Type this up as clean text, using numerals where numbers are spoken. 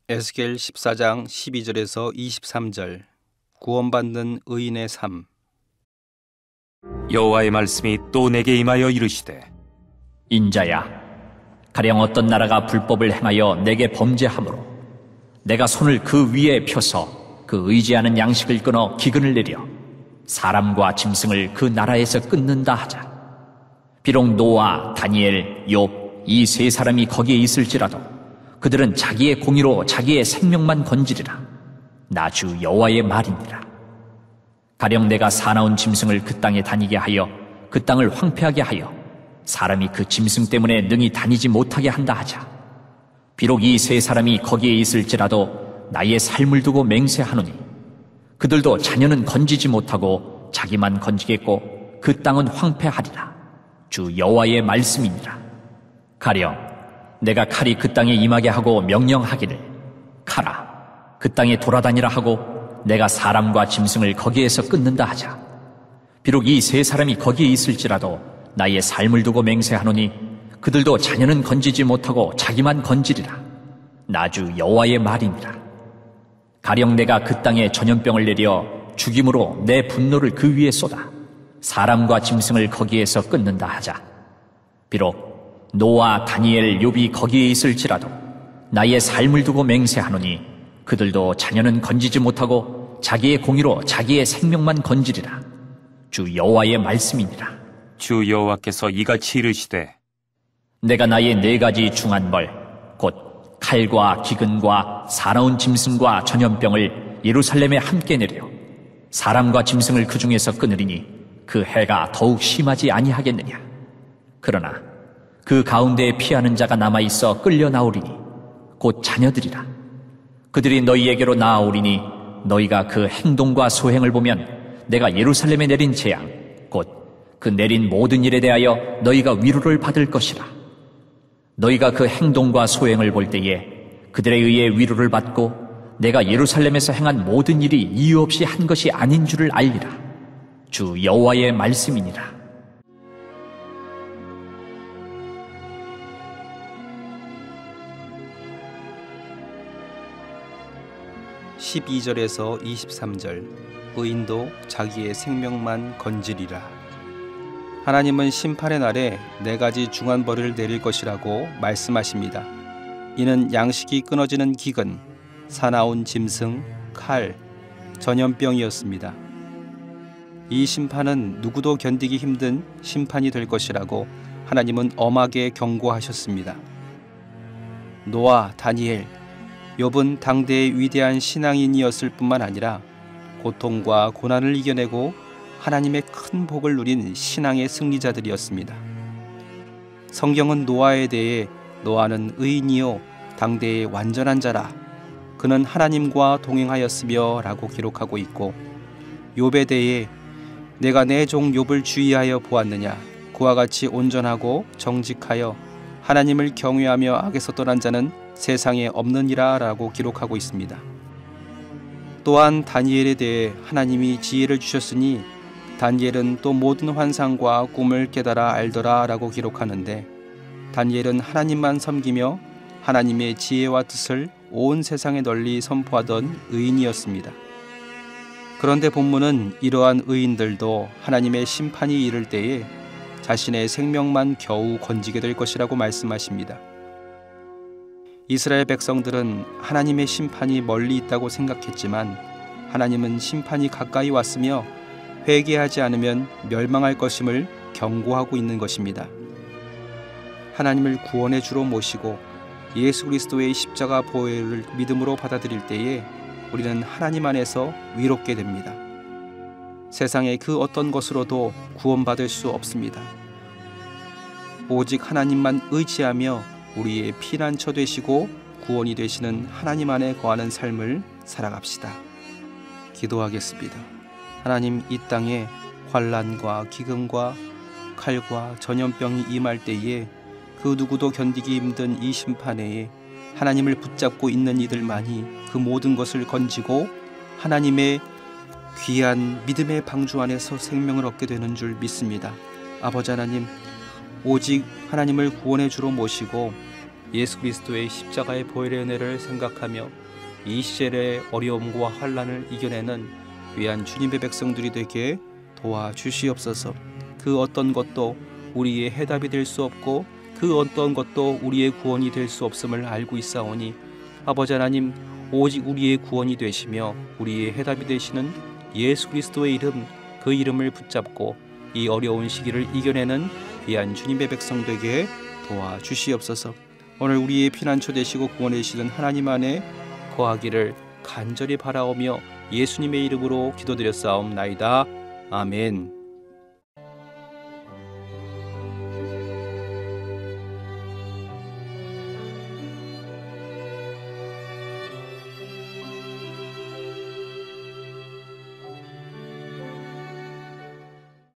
에스겔 14장 12절에서 23절 구원받는 의인의 삶. 여호와의 말씀이 또 내게 임하여 이르시되, 인자야, 가령 어떤 나라가 불법을 행하여 내게 범죄하므로 내가 손을 그 위에 펴서 그 의지하는 양식을 끊어 기근을 내려 사람과 짐승을 그 나라에서 끊는다 하자. 비록 노아, 다니엘, 욥 이 세 사람이 거기에 있을지라도 그들은 자기의 공의로 자기의 생명만 건지리라. 나 주 여호와의 말이니라. 가령 내가 사나운 짐승을 그 땅에 다니게 하여 그 땅을 황폐하게 하여 사람이 그 짐승 때문에 능히 다니지 못하게 한다 하자. 비록 이 세 사람이 거기에 있을지라도 나의 삶을 두고 맹세하노니 그들도 자녀는 건지지 못하고 자기만 건지겠고 그 땅은 황폐하리라. 주 여호와의 말씀이니라. 가령 내가 칼이 그 땅에 임하게 하고 명령하기를, 칼아, 그 땅에 돌아다니라 하고 내가 사람과 짐승을 거기에서 끊는다 하자. 비록 이 세 사람이 거기에 있을지라도 나의 삶을 두고 맹세하노니 그들도 자녀는 건지지 못하고 자기만 건지리라. 나 주 여호와의 말이니라. 가령 내가 그 땅에 전염병을 내려 죽임으로 내 분노를 그 위에 쏟아 사람과 짐승을 거기에서 끊는다 하자. 비록 노아, 다니엘, 욥이 거기에 있을지라도 나의 삶을 두고 맹세하노니 그들도 자녀는 건지지 못하고 자기의 공의로 자기의 생명만 건지리라. 주 여호와의 말씀이니라. 주 여호와께서 이같이 이르시되, 내가 나의 네 가지 중한 벌, 곧 칼과 기근과 사나운 짐승과 전염병을 예루살렘에 함께 내려 사람과 짐승을 그 중에서 끊으리니 그 해가 더욱 심하지 아니하겠느냐. 그러나 그 가운데에 피하는 자가 남아있어 끌려 나오리니 곧 자녀들이라. 그들이 너희에게로 나아오리니 너희가 그 행동과 소행을 보면 내가 예루살렘에 내린 재앙, 곧 그 내린 모든 일에 대하여 너희가 위로를 받을 것이라. 너희가 그 행동과 소행을 볼 때에 그들에 의해 위로를 받고 내가 예루살렘에서 행한 모든 일이 이유 없이 한 것이 아닌 줄을 알리라. 주 여호와의 말씀이니라. 12절에서 23절 의인도 자기의 생명만 건지리라. 하나님은 심판의 날에 네 가지 중한 벌을 내릴 것이라고 말씀하십니다. 이는 양식이 끊어지는 기근, 사나운 짐승, 칼, 전염병이었습니다. 이 심판은 누구도 견디기 힘든 심판이 될 것이라고 하나님은 엄하게 경고하셨습니다. 노아, 다니엘, 욥은 당대의 위대한 신앙인이었을 뿐만 아니라 고통과 고난을 이겨내고 하나님의 큰 복을 누린 신앙의 승리자들이었습니다. 성경은 노아에 대해 노아는 의인이요 당대의 완전한 자라, 그는 하나님과 동행하였으며 라고 기록하고 있고, 욥에 대해 내가 내 종 욥을 주의하여 보았느냐, 그와 같이 온전하고 정직하여 하나님을 경외하며 악에서 떠난 자는 세상에 없느니라 라고 기록하고 있습니다. 또한 다니엘에 대해 하나님이 지혜를 주셨으니 다니엘은 또 모든 환상과 꿈을 깨달아 알더라 라고 기록하는데, 다니엘은 하나님만 섬기며 하나님의 지혜와 뜻을 온 세상에 널리 선포하던 의인이었습니다. 그런데 본문은 이러한 의인들도 하나님의 심판이 이를 때에 자신의 생명만 겨우 건지게 될 것이라고 말씀하십니다. 이스라엘 백성들은 하나님의 심판이 멀리 있다고 생각했지만 하나님은 심판이 가까이 왔으며 회개하지 않으면 멸망할 것임을 경고하고 있는 것입니다. 하나님을 구원의 주로 모시고 예수 그리스도의 십자가 보혈을 믿음으로 받아들일 때에 우리는 하나님 안에서 위롭게 됩니다. 세상의 그 어떤 것으로도 구원받을 수 없습니다. 오직 하나님만 의지하며 우리의 피난처 되시고 구원이 되시는 하나님 안에 거하는 삶을 살아갑시다. 기도하겠습니다. 하나님, 이 땅에 환난과 기근과 칼과 전염병이 임할 때에 그 누구도 견디기 힘든 이 심판에 하나님을 붙잡고 있는 이들만이 그 모든 것을 건지고 하나님의 귀한 믿음의 방주 안에서 생명을 얻게 되는 줄 믿습니다. 아버지 하나님, 오직 하나님을 구원의 주로 모시고 예수 그리스도의 십자가의 보혈의 은혜를 생각하며 이 시절의 어려움과 환난을 이겨내는 귀한 주님의 백성들이 되게 도와주시옵소서. 그 어떤 것도 우리의 해답이 될 수 없고 그 어떤 것도 우리의 구원이 될 수 없음을 알고 있사오니 아버지 하나님, 오직 우리의 구원이 되시며 우리의 해답이 되시는 예수 그리스도의 이름, 그 이름을 붙잡고 이 어려운 시기를 이겨내는 귀한 주님의 백성 되게 도와주시옵소서. 오늘 우리의 피난처 되시고 구원해 주시는 하나님 안에 거하기를 간절히 바라오며 예수님의 이름으로 기도드렸사옵나이다. 아멘.